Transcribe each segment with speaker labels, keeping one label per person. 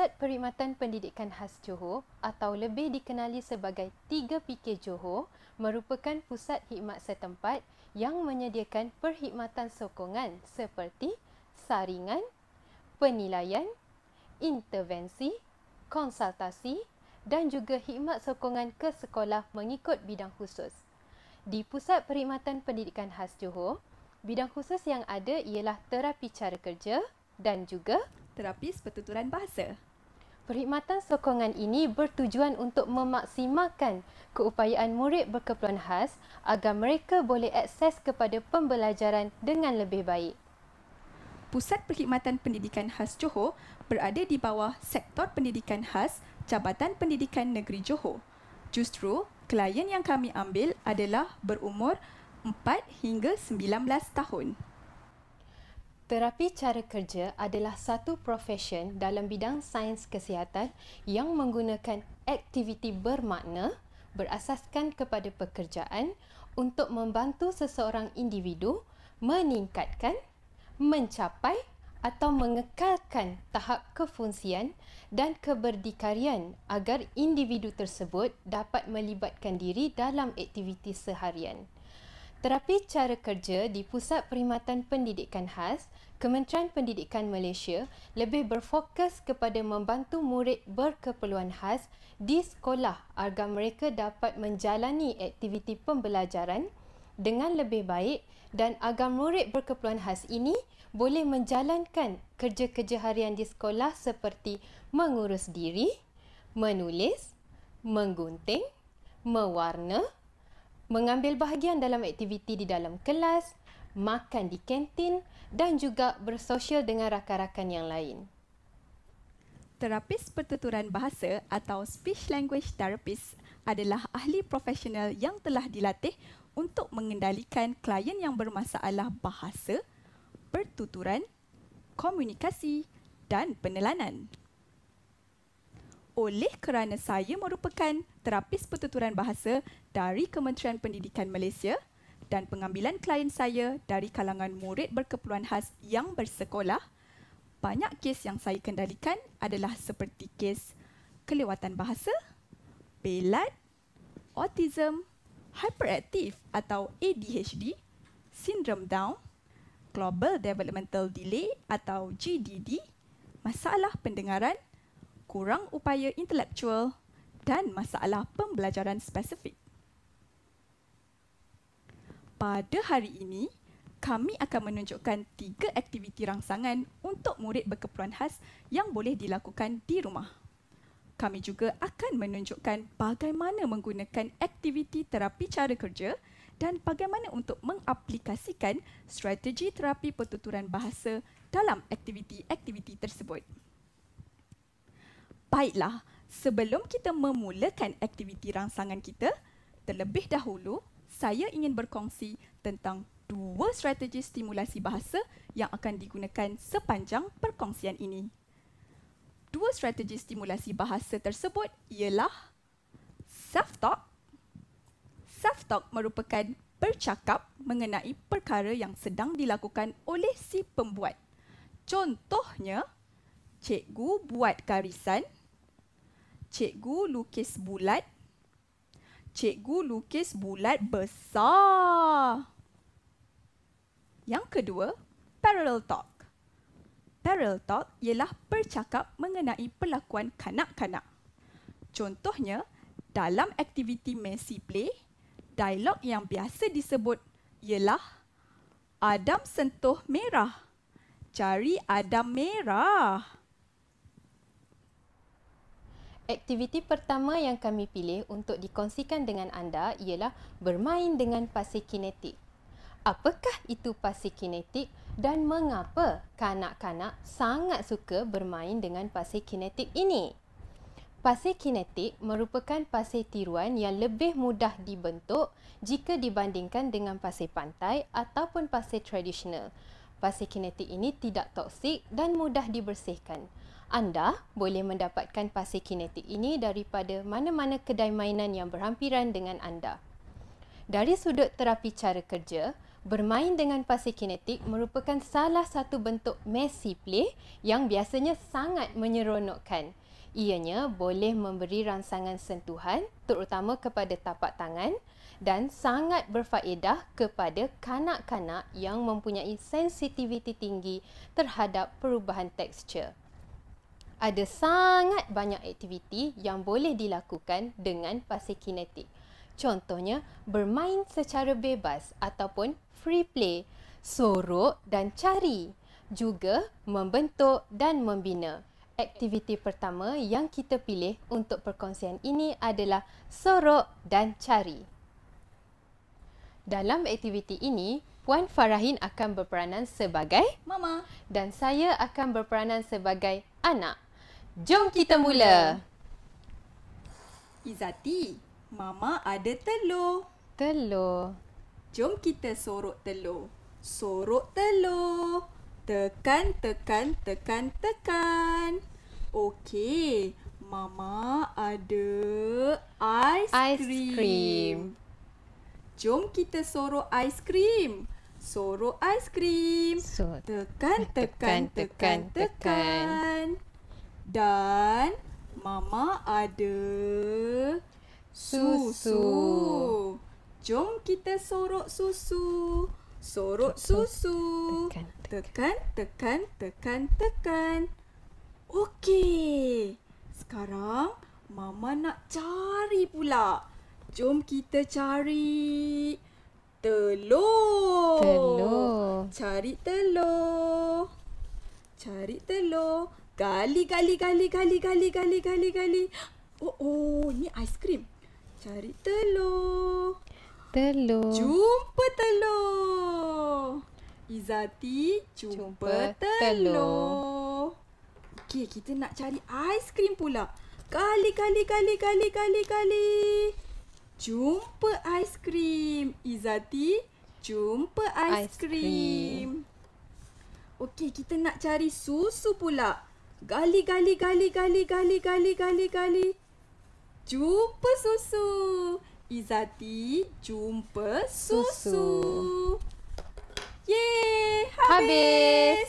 Speaker 1: Pusat Perkhidmatan Pendidikan Khas Johor atau lebih dikenali sebagai 3PK Johor merupakan pusat khidmat setempat yang menyediakan perkhidmatan sokongan seperti saringan, penilaian, intervensi, konsultasi dan juga khidmat sokongan ke sekolah mengikut bidang khusus. Di Pusat Perkhidmatan Pendidikan Khas Johor, bidang khusus yang ada ialah terapi cara kerja dan juga
Speaker 2: Terapis pertuturan bahasa.
Speaker 1: perkhidmatan sokongan ini bertujuan untuk memaksimalkan keupayaan murid berkeperluan khas agar mereka boleh akses kepada pembelajaran dengan lebih baik.
Speaker 2: Pusat Perkhidmatan Pendidikan Khas Johor berada di bawah Sektor Pendidikan Khas Jabatan Pendidikan Negeri Johor. Justru, klien yang kami ambil adalah berumur 4 hingga 19 tahun.
Speaker 1: Terapi cara kerja adalah satu profession dalam bidang sains kesihatan yang menggunakan aktiviti bermakna berasaskan kepada pekerjaan untuk membantu seseorang individu meningkatkan, mencapai atau mengekalkan tahap kefungsian dan keberdikarian agar individu tersebut dapat melibatkan diri dalam aktiviti seharian. Terapi cara kerja di Pusat Perkhidmatan Pendidikan Khas, Kementerian Pendidikan Malaysia lebih berfokus kepada membantu murid berkeperluan khas di sekolah agar mereka dapat menjalani aktiviti pembelajaran dengan lebih baik dan agar murid berkeperluan khas ini boleh menjalankan kerja-kerja harian di sekolah seperti mengurus diri, menulis, menggunting, mewarna, mengambil bahagian dalam aktiviti di dalam kelas, makan di kantin dan juga bersosial dengan rakan-rakan yang lain.
Speaker 2: Terapis pertuturan bahasa atau Speech Language Therapist adalah ahli profesional yang telah dilatih untuk mengendalikan klien yang bermasalah bahasa, pertuturan, komunikasi dan penelanan. Oleh kerana saya merupakan terapis pertuturan bahasa dari Kementerian Pendidikan Malaysia dan pengambilan klien saya dari kalangan murid berkeperluan khas yang bersekolah, banyak kes yang saya kendalikan adalah seperti kes kelewatan bahasa, pelat, autism, hyperactive atau ADHD, sindrom Down, Global Developmental Delay atau GDD, masalah pendengaran, kurang upaya intelektual dan masalah pembelajaran spesifik. Pada hari ini, kami akan menunjukkan 3 aktiviti rangsangan untuk murid berkeperluan khas yang boleh dilakukan di rumah. Kami juga akan menunjukkan bagaimana menggunakan aktiviti terapi cara kerja dan bagaimana untuk mengaplikasikan strategi terapi pertuturan bahasa dalam aktiviti-aktiviti tersebut. Baiklah, sebelum kita memulakan aktiviti rangsangan kita, terlebih dahulu saya ingin berkongsi tentang 2 strategi stimulasi bahasa yang akan digunakan sepanjang perkongsian ini. 2 strategi stimulasi bahasa tersebut ialah self-talk. Self-talk merupakan bercakap mengenai perkara yang sedang dilakukan oleh si pembuat. Contohnya, cikgu buat garisan, cikgu lukis bulat, cikgu lukis bulat besar. Yang kedua, parallel talk. Parallel talk ialah bercakap mengenai perlakuan kanak-kanak. Contohnya, dalam aktiviti messy play, dialog yang biasa disebut ialah Adam sentuh merah. Cari Adam merah.
Speaker 1: Aktiviti pertama yang kami pilih untuk dikongsikan dengan anda ialah bermain dengan pasir kinetik. Apakah itu pasir kinetik dan mengapa kanak-kanak sangat suka bermain dengan pasir kinetik ini? Pasir kinetik merupakan pasir tiruan yang lebih mudah dibentuk jika dibandingkan dengan pasir pantai ataupun pasir tradisional. Pasir kinetik ini tidak toksik dan mudah dibersihkan. Anda boleh mendapatkan pasir kinetik ini daripada mana-mana kedai mainan yang berhampiran dengan anda. Dari sudut terapi cara kerja, Bermain dengan pasir kinetik merupakan salah satu bentuk messy play yang biasanya sangat menyeronokkan. Ianya boleh memberi rangsangan sentuhan terutama kepada tapak tangan dan sangat berfaedah kepada kanak-kanak yang mempunyai sensitiviti tinggi terhadap perubahan tekstur. Ada sangat banyak aktiviti yang boleh dilakukan dengan pasir kinetik. Contohnya, bermain secara bebas ataupun free play, sorok dan cari, juga membentuk dan membina. Aktiviti pertama yang kita pilih untuk perkongsian ini adalah sorok dan cari. Dalam aktiviti ini, Puan Farahin akan berperanan sebagai
Speaker 2: Mama.
Speaker 1: dan saya akan berperanan sebagai anak. Jom kita mula.
Speaker 2: Izati, Mama ada telur.
Speaker 1: Telur.
Speaker 2: Jom kita sorok telur. Sorok telur. Tekan, tekan, tekan, tekan. Okey, Mama ada aiskrim. Jom kita sorok aiskrim. Sorok aiskrim. Tekan, tekan, tekan, tekan. Dan Mama ada susu. Jom kita sorok susu. Sorok susu. Tekan, tekan, tekan, tekan. Okey. Sekarang Mama nak cari pula. Jom kita cari telur.
Speaker 1: Telur.
Speaker 2: Cari telur. Cari telur. Gali, gali, gali, gali, gali, gali, gali, gali. Oh, ni aiskrim. Cari telur.
Speaker 1: Telur.
Speaker 2: Jumpa telur. Izati, jumpa telur. Okey, kita nak cari aiskrim pula. Gali, gali, gali, gali, gali, gali. Jumpa aiskrim. Izati, jumpa aiskrim. Okey, kita nak cari susu pula. Gali, gali, gali, gali, gali, gali, gali, gali. Jumpa susu. Izati, jumpa susu. Yeay, habis.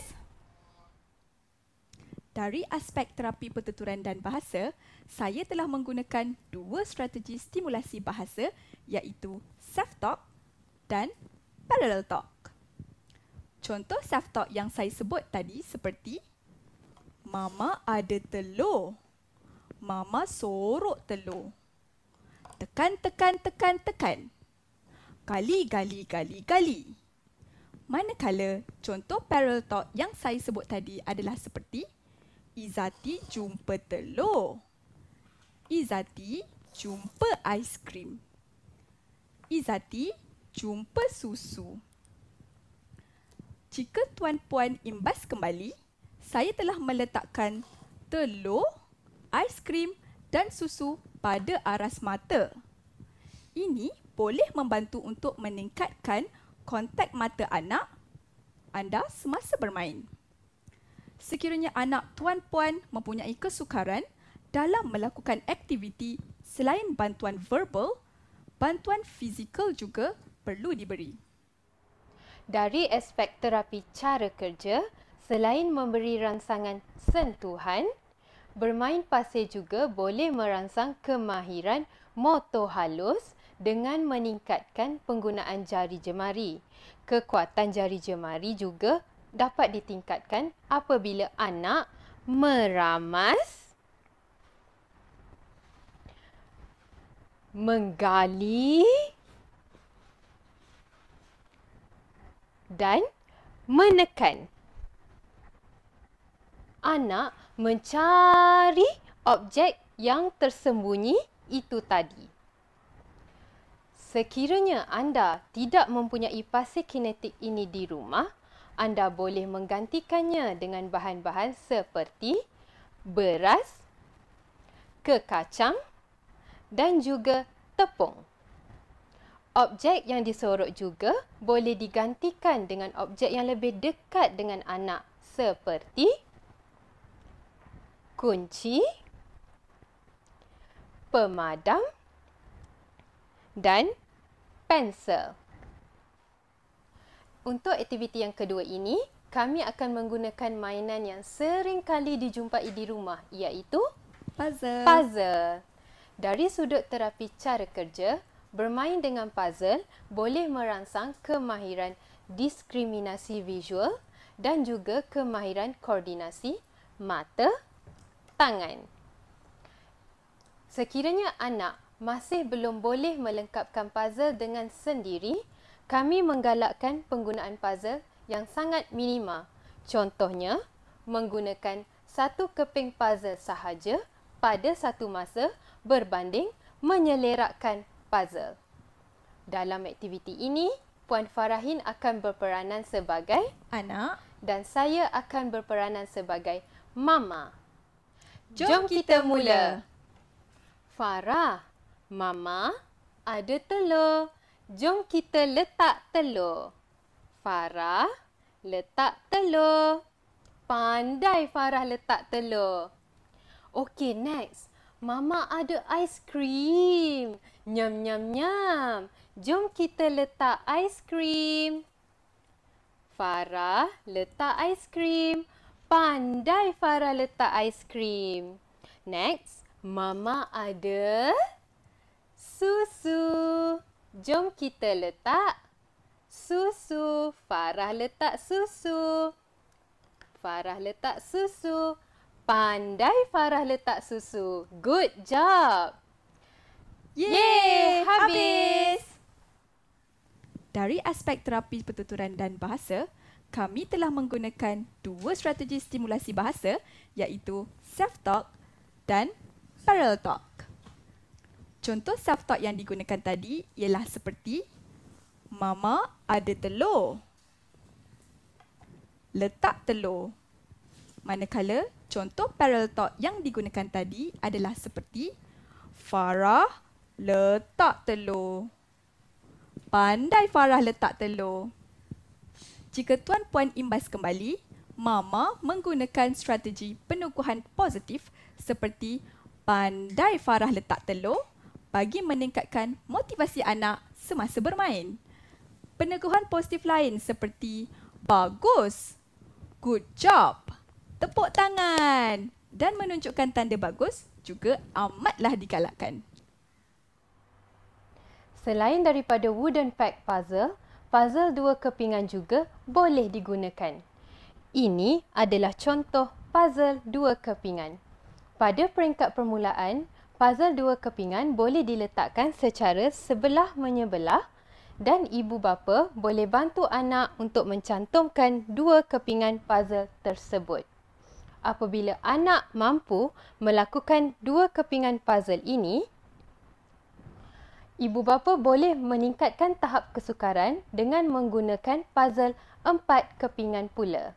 Speaker 2: Dari aspek terapi pertuturan dan bahasa, saya telah menggunakan dua strategi stimulasi bahasa iaitu self-talk dan parallel talk. Contoh self-talk yang saya sebut tadi seperti Mama ada telur. Mama sorok telur. Tekan, tekan, tekan, tekan. Gali, gali, gali, gali. Manakala contoh parallel talk yang saya sebut tadi adalah seperti Izati jumpa telur. Izati jumpa aiskrim. Izati jumpa susu. Jika tuan-puan imbas kembali, saya telah meletakkan telur, aiskrim dan susu pada aras mata. Ini boleh membantu untuk meningkatkan kontak mata anak anda semasa bermain. Sekiranya anak tuan-puan mempunyai kesukaran dalam melakukan aktiviti selain bantuan verbal, bantuan fizikal juga perlu diberi.
Speaker 1: Dari aspek terapi cara kerja, selain memberi rangsangan sentuhan, bermain pasir juga boleh merangsang kemahiran motor halus dengan meningkatkan penggunaan jari jemari. Kekuatan jari jemari juga dapat ditingkatkan apabila anak meramas, menggali dan menekan. Anak mencari objek yang tersembunyi itu tadi. Sekiranya anda tidak mempunyai pasir kinetik ini di rumah, anda boleh menggantikannya dengan bahan-bahan seperti beras, kekacang dan juga tepung. Objek yang disorok juga boleh digantikan dengan objek yang lebih dekat dengan anak seperti kunci, pemadam dan pensel. Untuk aktiviti yang kedua ini, kami akan menggunakan mainan yang sering kali dijumpai di rumah, iaitu puzzle. Dari sudut terapi cara kerja, bermain dengan puzzle boleh merangsang kemahiran diskriminasi visual dan juga kemahiran koordinasi mata, tangan. Sekiranya anak masih belum boleh melengkapkan puzzle dengan sendiri, kami menggalakkan penggunaan puzzle yang sangat minima. Contohnya, menggunakan satu keping puzzle sahaja pada satu masa berbanding menyelerakkan puzzle. Dalam aktiviti ini, Puan Farahin akan berperanan sebagai
Speaker 2: anak
Speaker 1: dan saya akan berperanan sebagai mama. Jom kita mula. Farah, mama ada telur. Jom kita letak telur. Farah, letak telur. Pandai Farah letak telur. Okey, next. Mama ada aiskrim. Nyam, nyam, nyam. Jom kita letak aiskrim. Farah, letak aiskrim. Pandai Farah letak aiskrim. Next, Mama ada susu. Jom kita letak susu. Farah letak susu. Farah letak susu. Pandai Farah letak susu. Good job. Yeay, habis.
Speaker 2: Dari aspek terapi pertuturan dan bahasa, kami telah menggunakan dua strategi stimulasi bahasa iaitu self-talk dan parallel talk. Contoh self-talk yang digunakan tadi ialah seperti Mama ada telur. Letak telur. Manakala contoh parallel talk yang digunakan tadi adalah seperti Farah letak telur. Pandai Farah letak telur. Jika tuan-puan imbas kembali, Mama menggunakan strategi penukuhan positif seperti pandai Farah letak telur bagi meningkatkan motivasi anak semasa bermain. Peneguhan positif lain seperti bagus, good job, tepuk tangan dan menunjukkan tanda bagus juga amatlah digalakkan.
Speaker 1: Selain daripada wooden pack puzzle, puzzle dua kepingan juga boleh digunakan. Ini adalah contoh puzzle dua kepingan. Pada peringkat permulaan, puzzle dua kepingan boleh diletakkan secara sebelah menyebelah dan ibu bapa boleh bantu anak untuk mencantumkan dua kepingan puzzle tersebut. Apabila anak mampu melakukan dua kepingan puzzle ini, ibu bapa boleh meningkatkan tahap kesukaran dengan menggunakan puzzle 4 kepingan pula.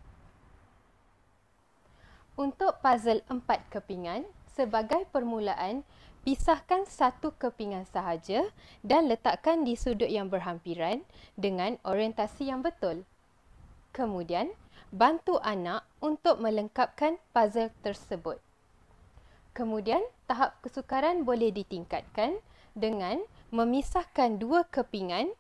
Speaker 1: Untuk puzzle 4 kepingan, sebagai permulaan, pisahkan satu kepingan sahaja dan letakkan di sudut yang berhampiran dengan orientasi yang betul. Kemudian, bantu anak untuk melengkapkan puzzle tersebut. Kemudian, tahap kesukaran boleh ditingkatkan dengan memisahkan dua kepingan,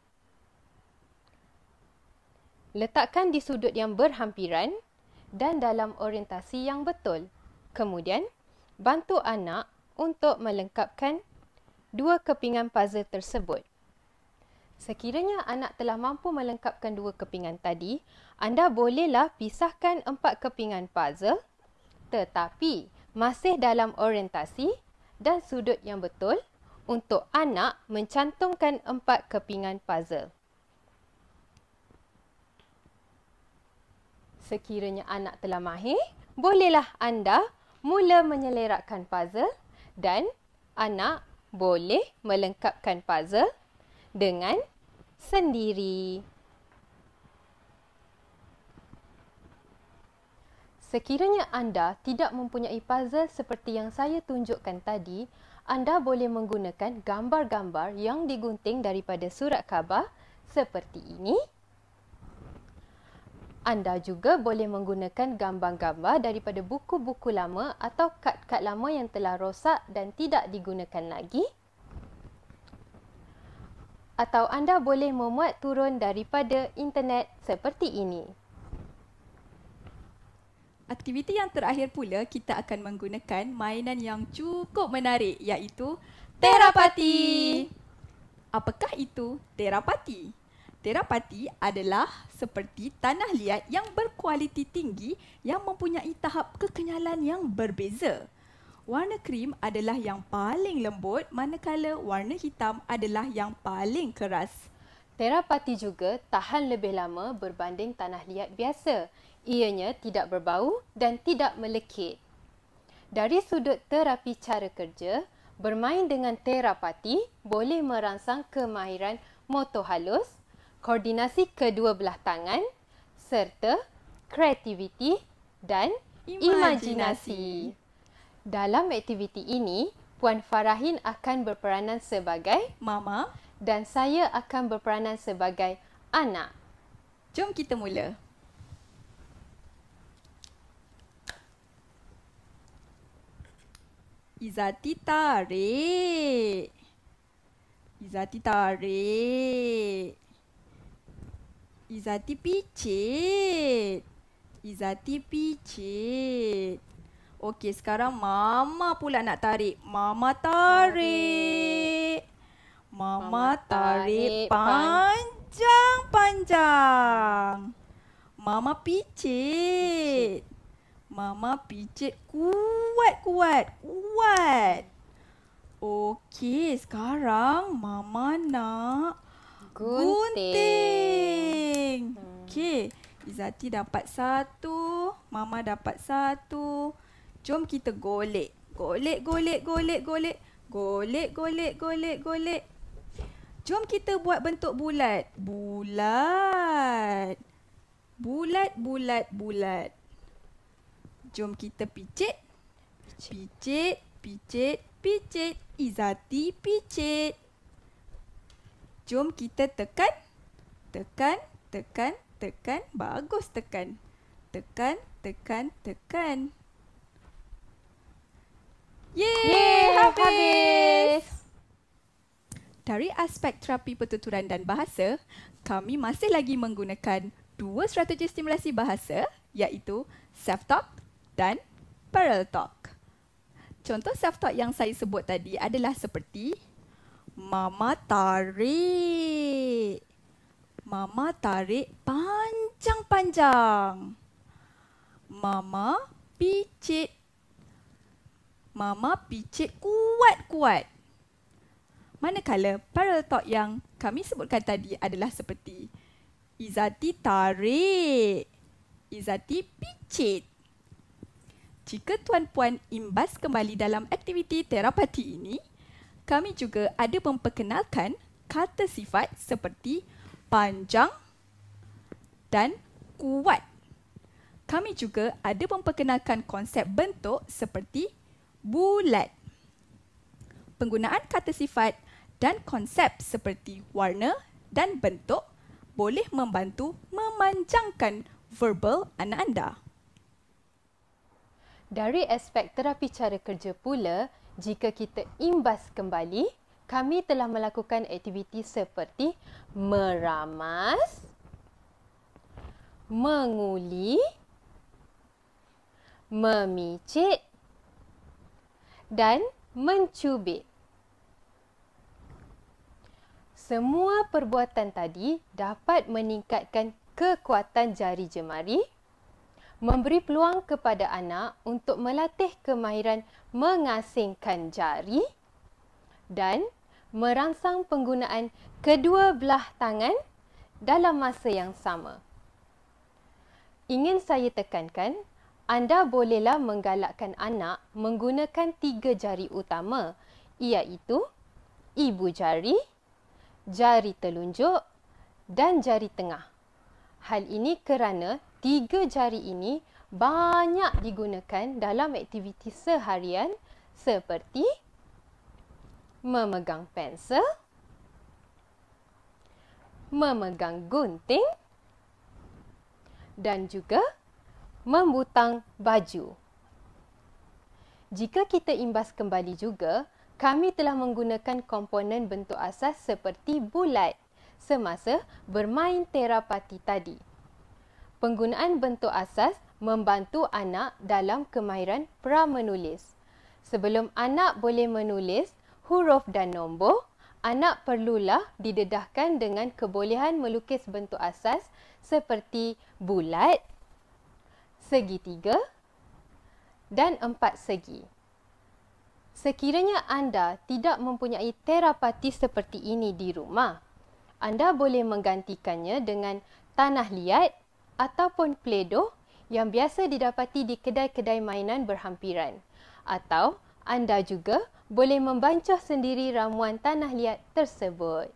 Speaker 1: letakkan di sudut yang berhampiran dan dalam orientasi yang betul. Kemudian, bantu anak untuk melengkapkan dua kepingan puzzle tersebut. Sekiranya anak telah mampu melengkapkan dua kepingan tadi, anda bolehlah pisahkan 4 kepingan puzzle tetapi masih dalam orientasi dan sudut yang betul untuk anak mencantumkan 4 kepingan puzzle. Sekiranya anak telah mahir, bolehlah anda mula menyelerakkan puzzle dan anak boleh melengkapkan puzzle dengan sendiri. Sekiranya anda tidak mempunyai puzzle seperti yang saya tunjukkan tadi, anda boleh menggunakan gambar-gambar yang digunting daripada surat khabar seperti ini. Anda juga boleh menggunakan gambar-gambar daripada buku-buku lama atau kad-kad lama yang telah rosak dan tidak digunakan lagi. atau anda boleh memuat turun daripada internet seperti ini.
Speaker 2: Aktiviti yang terakhir pula, kita akan menggunakan mainan yang cukup menarik iaitu terapati. Apakah itu terapati? Terapati adalah seperti tanah liat yang berkualiti tinggi yang mempunyai tahap kekenyalan yang berbeza. Warna krim adalah yang paling lembut, manakala warna hitam adalah yang paling keras.
Speaker 1: Terapati juga tahan lebih lama berbanding tanah liat biasa. Ianya tidak berbau dan tidak melekit. Dari sudut terapi cara kerja, bermain dengan terapati boleh merangsang kemahiran motor halus, koordinasi kedua belah tangan, serta kreativiti dan imajinasi. Dalam aktiviti ini, Puan Farahin akan berperanan sebagai
Speaker 2: Mama,
Speaker 1: dan saya akan berperanan sebagai anak.
Speaker 2: jom kita mula. Izati tarik. Izati tarik. Izati picit. Izati picit. Okey, sekarang Mama pula nak tarik. Mama tarik. Mama tarik panjang-panjang. Mama picit. Mama picit kuat-kuat. Okey, sekarang Mama nak gunting. Okey, Izati dapat satu, Mama dapat satu. Jom kita golek. Golek. Jom kita buat bentuk bulat. Bulat. Jom kita picit. Izati picit. Jom kita tekan. Bagus tekan. Tekan. Yeay, habis. Dari aspek terapi pertuturan dan bahasa, kami masih lagi menggunakan dua strategi stimulasi bahasa iaitu self-talk dan parallel talk. Contoh self-talk yang saya sebut tadi adalah seperti Mama tarik. Mama tarik panjang-panjang. Mama picit. Mama picit kuat-kuat. Manakala parallel talk yang kami sebutkan tadi adalah seperti Izati tarik. Izati picit. Jika tuan-puan imbas kembali dalam aktiviti terapati ini, kami juga ada memperkenalkan kata sifat seperti panjang dan kuat. Kami juga ada memperkenalkan konsep bentuk seperti bulat. Penggunaan kata sifat dan konsep seperti warna dan bentuk boleh membantu memanjangkan verbal anak anda.
Speaker 1: Dari aspek terapi cara kerja pula, jika kita imbas kembali, kami telah melakukan aktiviti seperti meramas, menguli, memicit dan mencubit. Semua perbuatan tadi dapat meningkatkan kekuatan jari jemari, memberi peluang kepada anak untuk melatih kemahiran mengasingkan jari dan merangsang penggunaan kedua belah tangan dalam masa yang sama. Ingin saya tekankan, anda bolehlah menggalakkan anak menggunakan 3 jari utama, iaitu ibu jari, jari telunjuk dan jari tengah. Hal ini kerana 3 jari ini banyak digunakan dalam aktiviti seharian seperti memegang pensel, memegang gunting dan juga membutang baju. Jika kita imbas kembali juga, kami telah menggunakan komponen bentuk asas seperti bulat semasa bermain terapati tadi. Penggunaan bentuk asas membantu anak dalam kemahiran pra-menulis. Sebelum anak boleh menulis huruf dan nombor, anak perlulah didedahkan dengan kebolehan melukis bentuk asas seperti bulat, segitiga dan empat segi. Sekiranya anda tidak mempunyai terapati seperti ini di rumah, anda boleh menggantikannya dengan tanah liat ataupun Play-Doh yang biasa didapati di kedai-kedai mainan berhampiran. Atau anda juga boleh membancah sendiri ramuan tanah liat tersebut.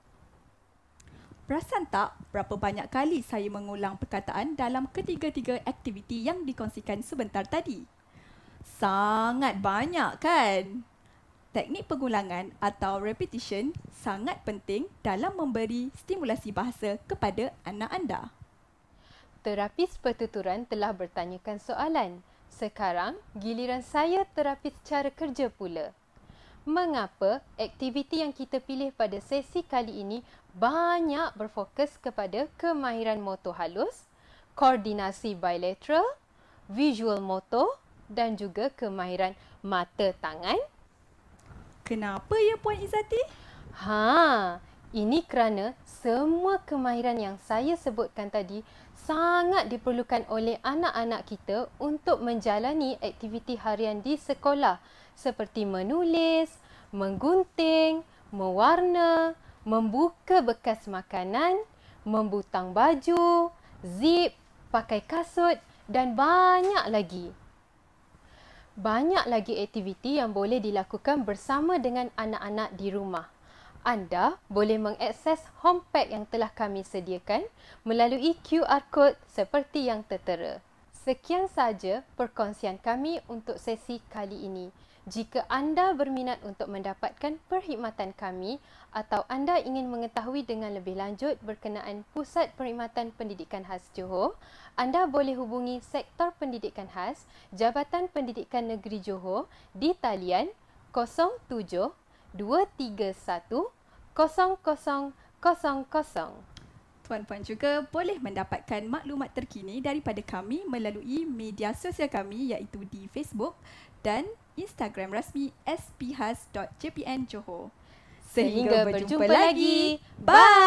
Speaker 2: Perasan tak berapa banyak kali saya mengulang perkataan dalam ketiga-tiga aktiviti yang dikongsikan sebentar tadi? Sangat banyak kan? Teknik pengulangan atau repetition sangat penting dalam memberi stimulasi bahasa kepada anak anda.
Speaker 1: Terapis pertuturan telah bertanyakan soalan. Sekarang, giliran saya terapis cara kerja pula. Mengapa aktiviti yang kita pilih pada sesi kali ini banyak berfokus kepada kemahiran motor halus, koordinasi bilateral, visual motor dan juga kemahiran mata tangan?
Speaker 2: Kenapa ya Puan Izzati?
Speaker 1: Ini kerana semua kemahiran yang saya sebutkan tadi sangat diperlukan oleh anak-anak kita untuk menjalani aktiviti harian di sekolah seperti menulis, menggunting, mewarna, membuka bekas makanan, membutang baju, zip, pakai kasut dan banyak lagi. Banyak lagi aktiviti yang boleh dilakukan bersama dengan anak-anak di rumah. Anda boleh mengakses homepage yang telah kami sediakan melalui QR code seperti yang tertera. Sekian sahaja perkongsian kami untuk sesi kali ini. Jika anda berminat untuk mendapatkan perkhidmatan kami atau anda ingin mengetahui dengan lebih lanjut berkenaan Pusat Perkhidmatan Pendidikan Khas Johor, anda boleh hubungi Sektor Pendidikan Khas Jabatan Pendidikan Negeri Johor di talian 07 231 0000.
Speaker 2: Tuan-puan juga boleh mendapatkan maklumat terkini daripada kami melalui media sosial kami iaitu di Facebook dan Instagram rasmi spkhas.jpn Johor.
Speaker 1: Sehingga berjumpa lagi. Bye!